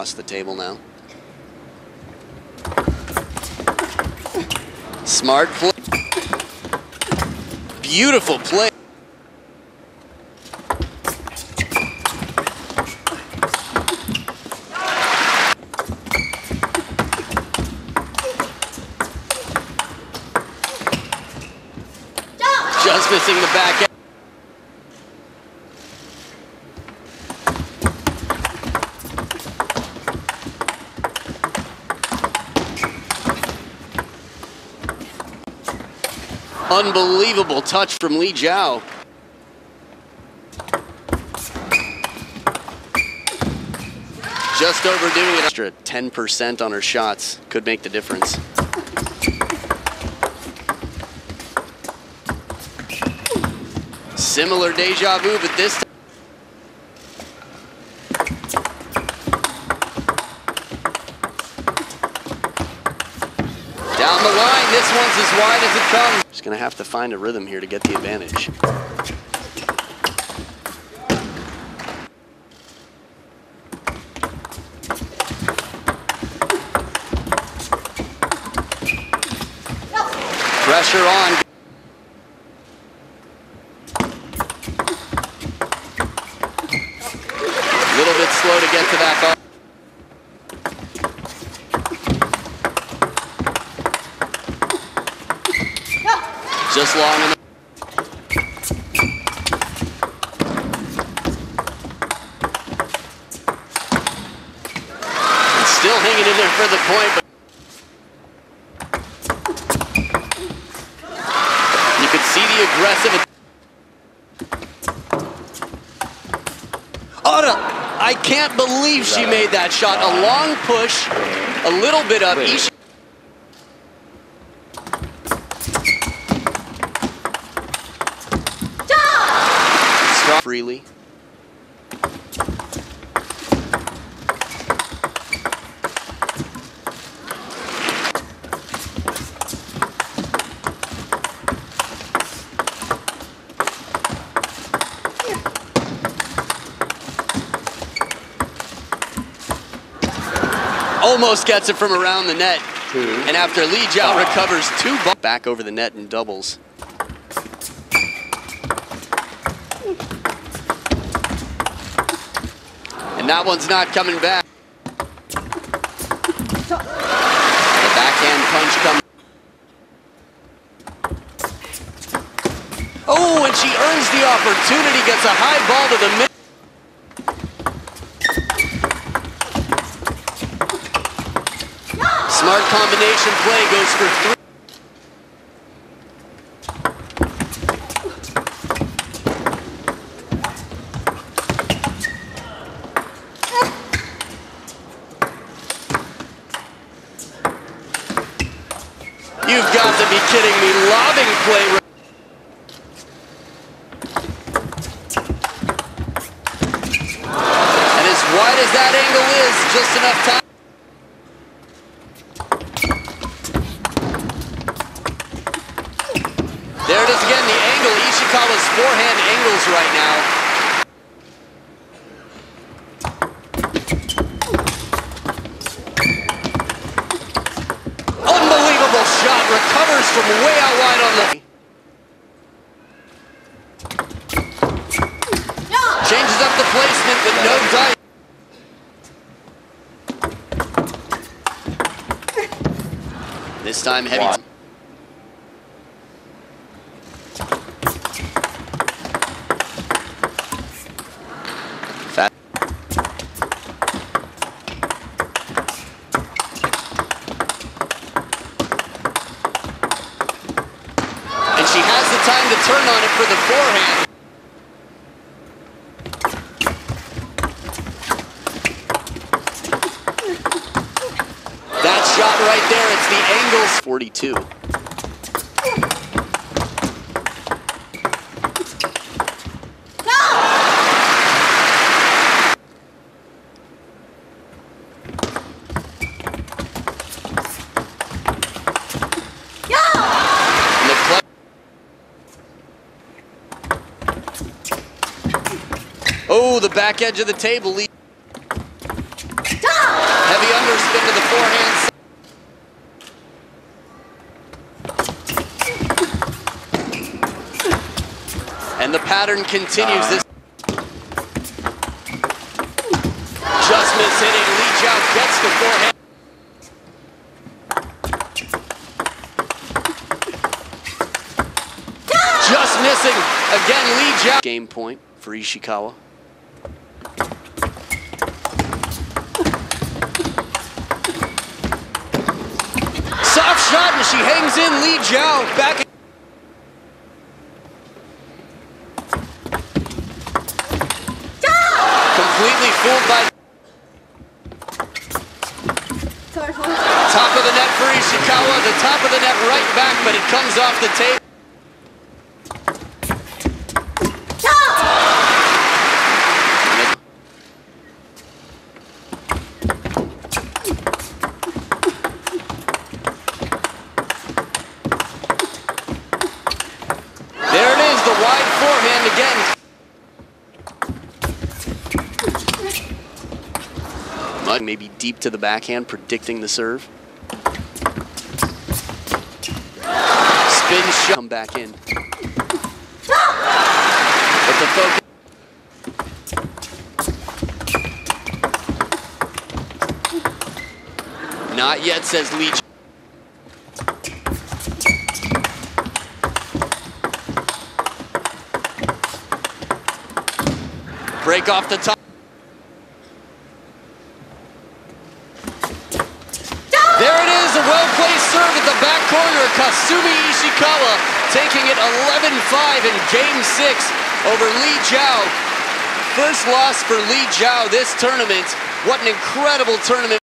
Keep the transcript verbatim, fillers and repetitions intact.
across the table now. Smart play. Beautiful play. Just missing the back end. Unbelievable touch from Li Jiao. Just overdoing it. Extra ten percent on her shots could make the difference. Similar deja vu, but this time. Down the line, this one's as wide as it comes. Just gonna have to find a rhythm here to get the advantage. Pressure on. A little bit slow to get to that ball. Just long enough. And still hanging in there for the point, but you could see the aggressive. Oda, I can't believe she made that shot. A long push, a little bit up. Ishikawa freely. Almost gets it from around the net. Two. And after Li Jiao recovers two balls back over the net and doubles. And that one's not coming back. The backhand punch comes. Oh, and she earns the opportunity, gets a high ball to the middle. Smart combination play, goes for three. You've got to be kidding me. Lobbing play. And as wide as that angle is, just enough time. There it is again, the angle. Ishikawa's forehand angles right now. Unbelievable shot, recovers from way out wide on the... Changes up the placement, but no dive. This time heavy. And she has the time to turn on it for the forehand. That shot right there, it's the angles. forty-two. Oh, the back edge of the table. pattern continues. This just miss hitting. Li Jiao gets the forehand. Just missing. Again, Li Jiao. Game point for Ishikawa. Soft shot, and she hangs in. Li Jiao back. Completely fooled by. Top of the net for Ishikawa. The top of the net right back, but it comes off the tape. There it is, the wide forehand again. Mud maybe deep to the backhand, predicting the serve. Spin shot, come back in. But the focus. Not yet, says Li Jiao. Break off the top. There it is, a well-placed serve at the back corner. Kasumi Ishikawa taking it eleven five in game six over Li Jiao. First loss for Li Jiao this tournament. What an incredible tournament.